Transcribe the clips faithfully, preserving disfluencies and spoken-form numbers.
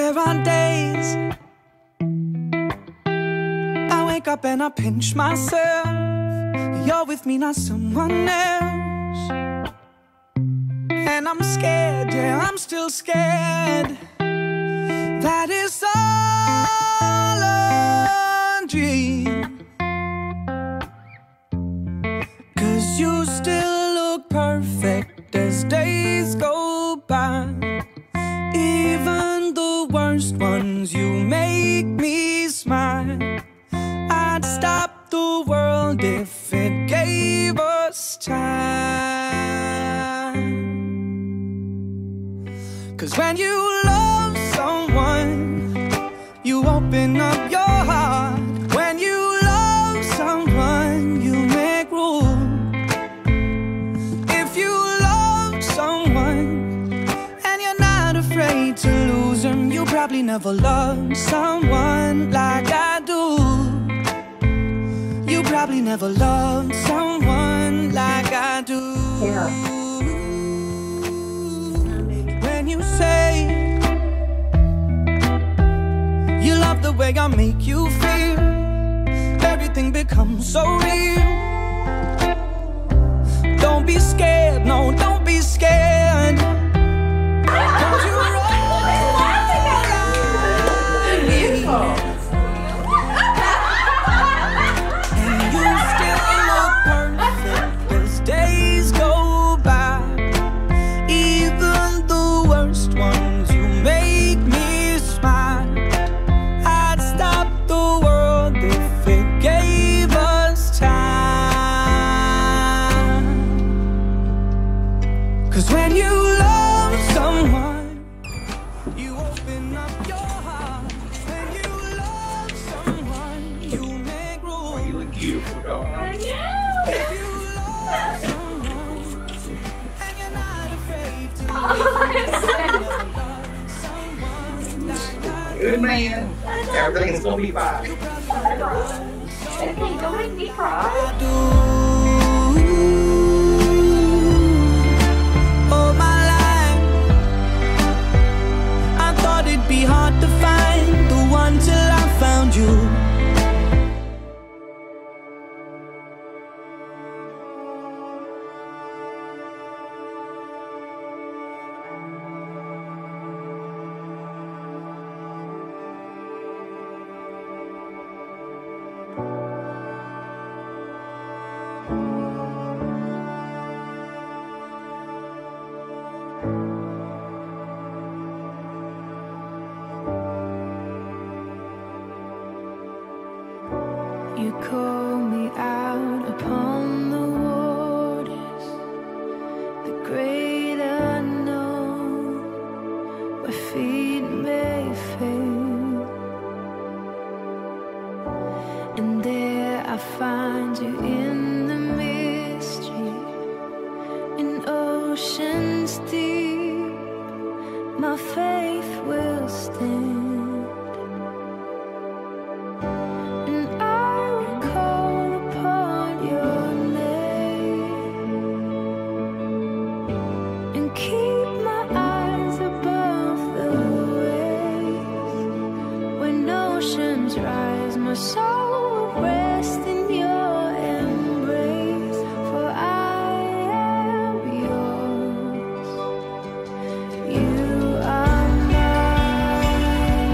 There are days I wake up and I pinch myself. You're with me, not someone else. And I'm scared, yeah, I'm still scared that it's all a dream. 'Cause you still look perfect as days go by. Even the worst ones, you make me smile. I'd stop the world if it gave us time. 'Cause when you love someone, you open up your heart. When you love someone, you make room. If you love someone and you're not afraid to lose them, you probably never loved someone like I do. You probably never loved someone like I do. Yeah. When you say you love the way I make you feel, everything becomes so real. Don't be scared, no, don't be scared. Don't you roll like me. And you still look perfect as days go by. Even the worst ones, you make me smile. I'd stop the world if it gave us time. 'Cause when you love someone, you open up your heart. When you love someone, you make room. You look beautiful, dog. If you love someone and you're not afraid to Good man. Everything's gonna be fine. Okay, don't make me cry. do. All my life I thought it'd be hard to find the one till I found you. You call me out upon the waters, the great unknown, where feet may fail. And there I find you in the mystery, in oceans deep. My faith will stand. My soul will rest in your embrace, for I am yours. You are mine.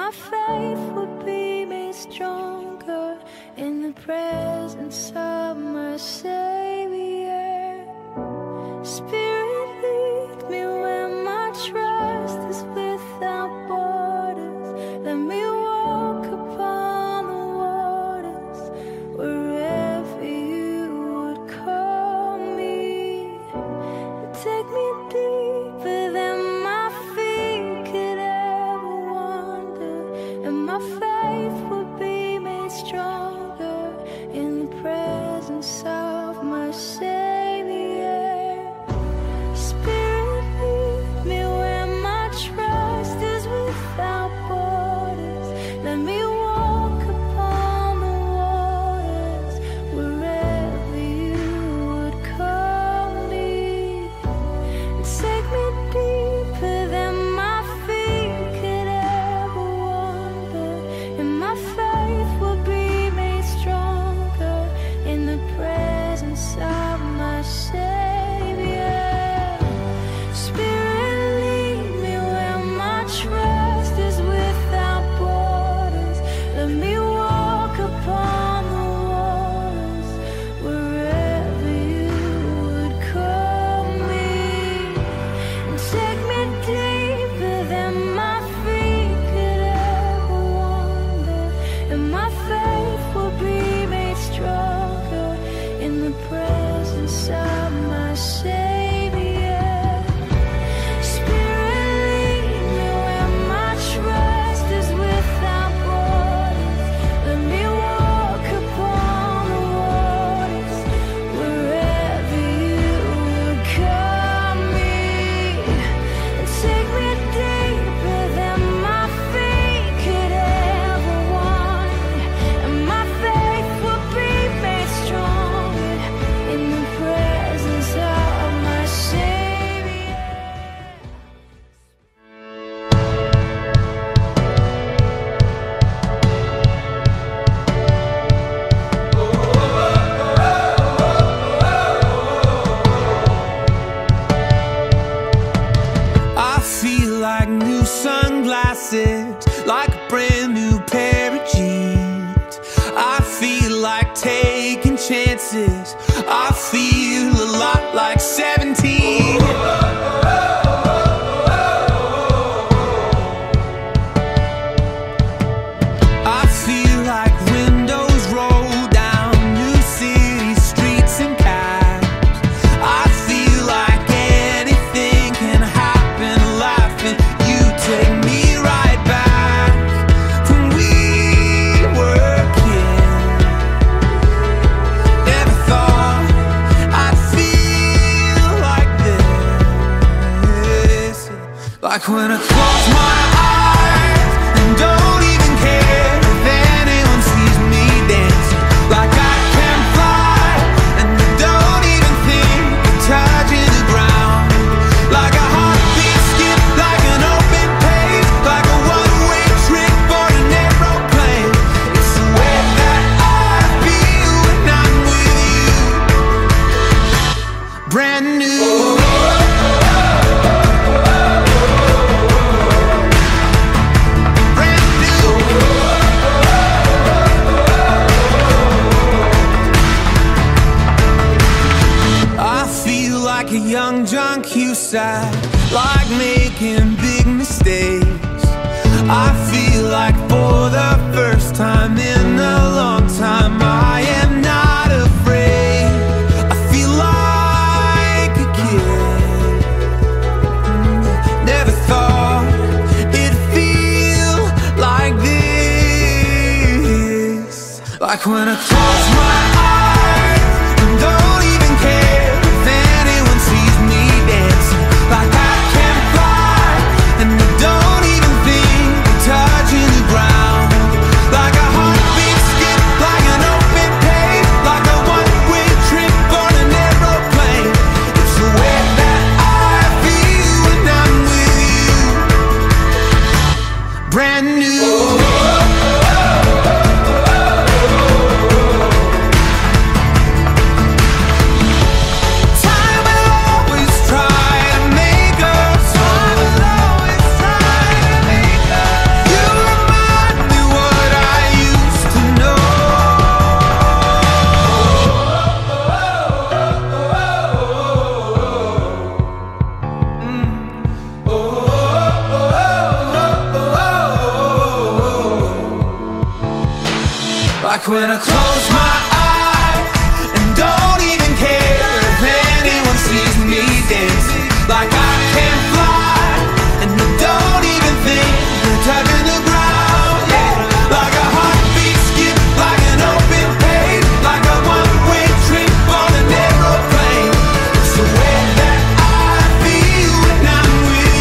my faith would be made stronger in the presence of my Savior. Spirit, lead me where my trust is without borders. Let me walk upon the waters wherever you would call me. Take me deeper than my feet could ever wander, and my faith will be made stronger in the presence of my Savior. Spirit, lead me where my trust is without borders. Let me walk upon the waters wherever you would call me. Take me deeper than my feet could ever wander, and my faith will be made stronger in the presence of my Savior. Spirit, lead me where my trust is without borders. Let me walk upon the waters wherever you would call me. Take me deeper than my feet could ever wander, and my faith will be made stronger in the presence of my Savior. Spirit, lead me where my trust is without borders. Let me walk upon the waters wherever you would call me. Take me deeper than my feet could ever wander, and my faith will be made stronger in the presence of my Savior. I feel like new sunglasses, like a brand new pair of jeans. I feel like taking chances. I feel a lot like seventeen. I feel like windows roll down new city streets and cabs. I feel like anything can happen, laughing. You take me right back when we were kids. Never thought I'd feel like this. Like when I close my eyes and don't even care if anyone sees me dancing. Like I can fly and I don't even think of touching the ground. Like a heartbeat skip, like an open page, like a one-way trip for an aeroplane. It's the way that I feel when I'm with you. Brand new. Brand new. I feel like a young John Cusack, like making big mistakes. I feel like for the first time in a long time I am not afraid. I feel like a kid. Never thought it'd feel like this. Like when I close my eyes and don't even care if anyone sees me dancing. Like I can fly and I don't even think of touching the ground. Like a heartbeat skip, like an open page, like a one-way trip on an aeroplane. It's the way that I feel when I'm with you. Brand new. Time will always try to make us. You remind Like when I close my eyes and don't even care if anyone sees me dancing. Like I can fly and I don't even think of touching the ground, yeah. Like a heartbeat skip, like an open page, like a one-way trip on an aeroplane. It's the way that I feel when I'm with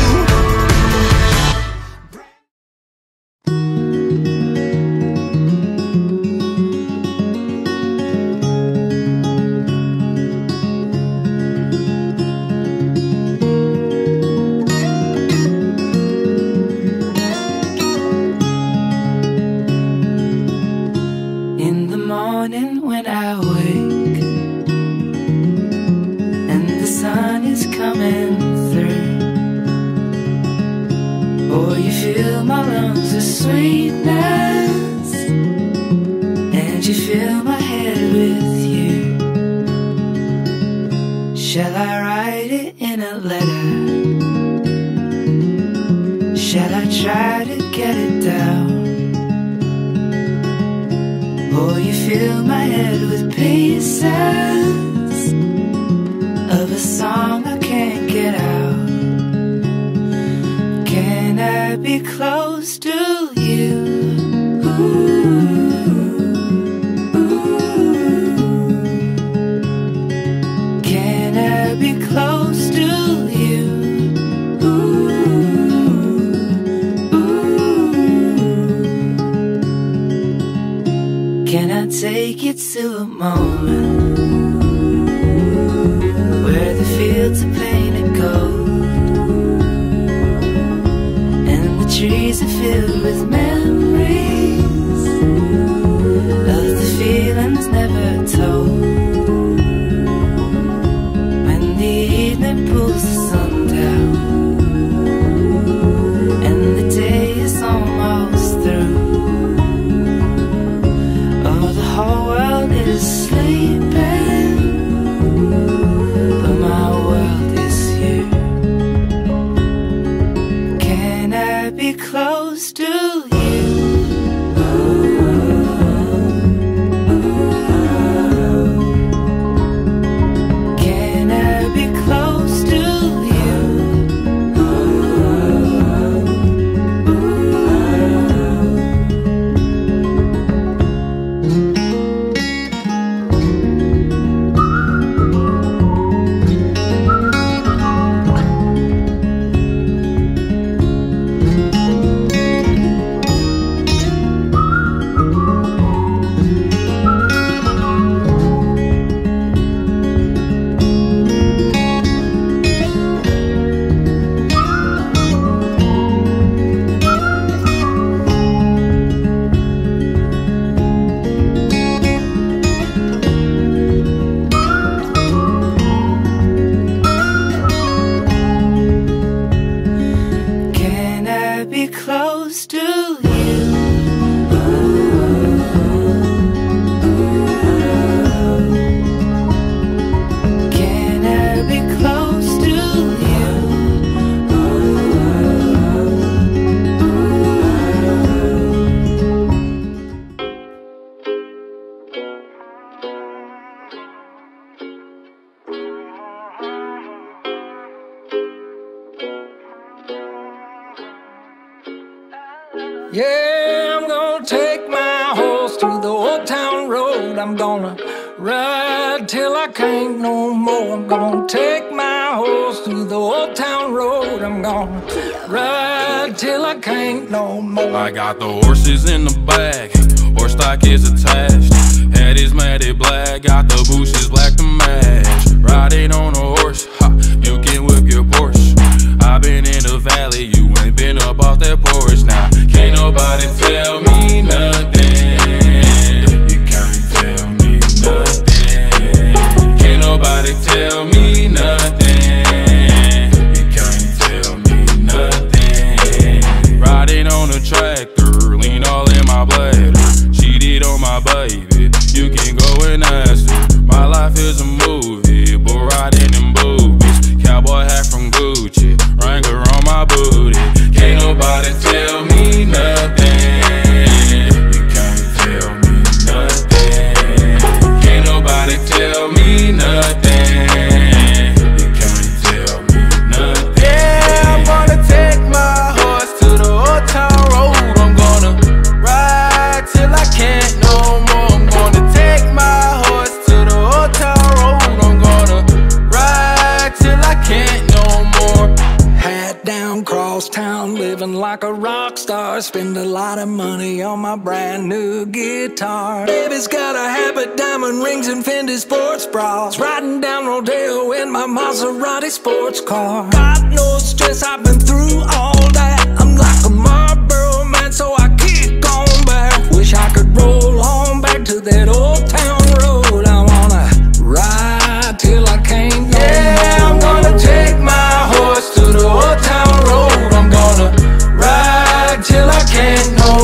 when I wake and the sun is coming through. Oh, you fill my lungs with sweetness and you fill my head with you. Shall I write it in a letter? Shall I try to get it down? Oh, you fill my head with pieces of a song I can't get out. Can I be close to you? Ooh, ooh. Can I be close to you? Can I take you to a moment where the fields are painted gold and the trees are filled with memories of the feelings never told? When the evening pulls the sun down and the day is almost through, the whole world is sleeping, but my world is you. Can I be close to you? Can I be close to you? Close to you. Can I be close to you? Yeah, I'm gonna take my horse through the old town road. I'm gonna ride till I can't no more. I'm gonna take my horse through the old town road. I'm gonna ride till I can't no more. I got the horses in the back, horse stock is attached. Head is matted black, got the bushes black to match. Riding on a horse, ha, you can whip your Porsche. I've been in the valley, you ain't been up off that porch. Now, can't nobody tell me nothing. You can't tell me nothing. Can't nobody tell me nothing. You can't tell me nothing. Riding on a tractor, lean all in my bladder. Cheated on my baby, you can go and ask her. My life is a movie, but riding in boobies. Cowboy hat from Gucci, Wrangler on my booty. Can't nobody tell me nothing. You can't tell me town road. I'm gonna ride till I can't no more. I'm gonna take my horse to the old town road. I'm gonna ride till I can't no more. Hat down, cross town, living like a rock star. Spend a lot of money on my brand new guitar. Baby's got a habit, diamond rings and Fendi sports bras. Riding down Rodeo in my Maserati sports car. Got no stress, I've been through all that. I'm like a Marlboro man, so I keep going back. Wish I could roll on back to that old town road. I wanna ride till I can't no Yeah, more. I'm gonna take my horse to the old town road. I'm gonna ride till I can't no